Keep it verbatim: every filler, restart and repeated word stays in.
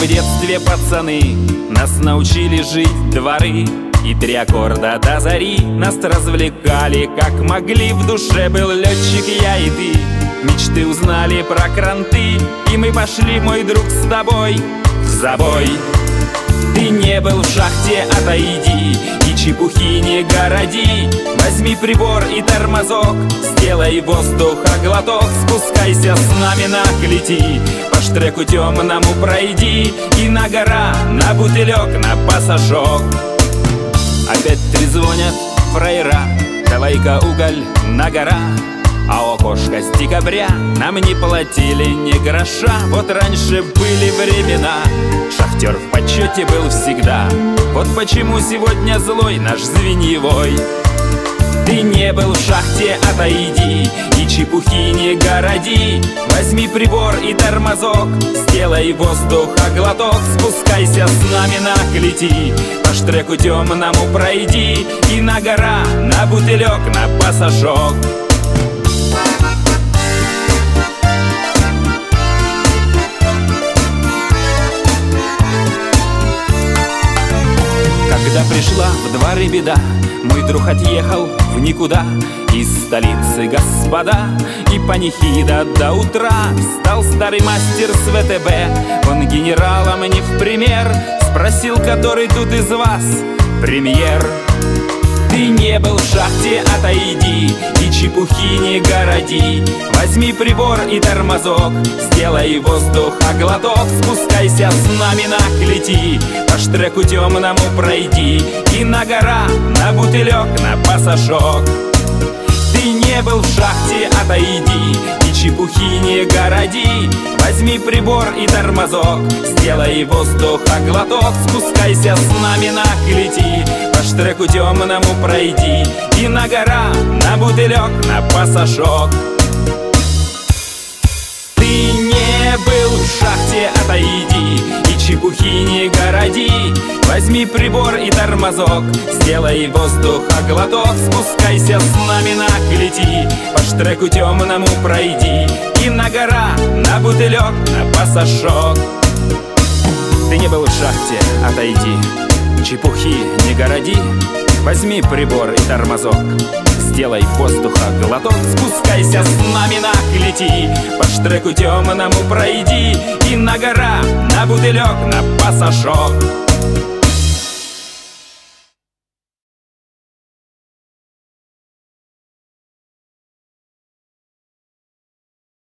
в детстве пацаны нас научили жить дворы, и три аккорда до зари нас развлекали как могли. В душе был летчик, я и ты, мечты узнали про кранты, и мы пошли, мой друг, с тобой в забой. Ты не был в шахте, отойди, и чепухи не городи. Возьми прибор и тормозок, сделай воздуха глоток. Спускайся с нами, нах, лети, по штреку темному пройди, и на гора, на бутылек, на пассажок. Опять трезвонят фраера, давай-ка уголь на гора. А у окошка с декабря нам не платили ни гроша. Вот раньше были времена, шахтер в почете был всегда. Вот почему сегодня злой наш звеньевой. Ты не был в шахте, отойди, и чепухи не городи. Возьми прибор и тормозок, сделай воздуха глоток. Спускайся с нами, нах, лети, по штреку темному пройди, и на гора, на бутылек, на пассажок. Когда пришла в дворы беда, мой друг отъехал в никуда. Из столицы, господа, и панихида до утра. Стал старый мастер с вэ тэ бэ, он генералом не в пример. Спросил, который тут из вас премьер. Ты не был в шахте, отойди, и чепухи не городи. Возьми прибор и тормозок, сделай воздуха глоток. Спускайся с нами, нах, лети, по штреку темному пройди, и на гора, на бутылек, на пассажок. Ты не был в шахте, отойди, и чепухи не городи. Возьми прибор и тормозок, сделай воздуха глоток. Спускайся с нами, нах, лети, по штреку темному пройди, и на гора, на бутылек, на пассажок. Ты не был в шахте, отойди, и чепухи не городи. Возьми прибор и тормозок, сделай воздуха глоток. Спускайся с нами, нах, лети, по штреку темному пройди, и на гора, на бутылек, на пассажок. Ты не был в шахте, отойди, чепухи не городи. Возьми прибор и тормозок, сделай воздуха глоток. Спускайся с нами, нах, лети, по штреку темному пройди, и на гора, на бутылек, на пассажок.